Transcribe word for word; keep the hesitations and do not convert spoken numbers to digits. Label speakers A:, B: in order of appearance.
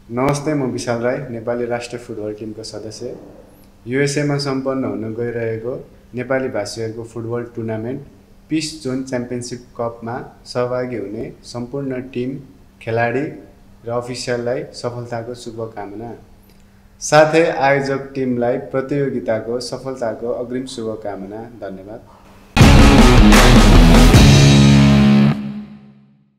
A: नमस्ते, म विशाल राई, नेपाली राष्ट्रिय फुटबल टिमको सदस्य। युएसएमा सम्पन्न हुन गइरहेको नेपाली भाषीहरूको football tournament peace zone championship कपमा सहभागी हुने सम्पूर्ण टिम, खेलाडी र अफिसियललाई सफलताको शुभकामना। साथै आयोजक टिमलाई प्रतियोगिताको सफलताको अग्रिम शुभकामना। धन्यवाद।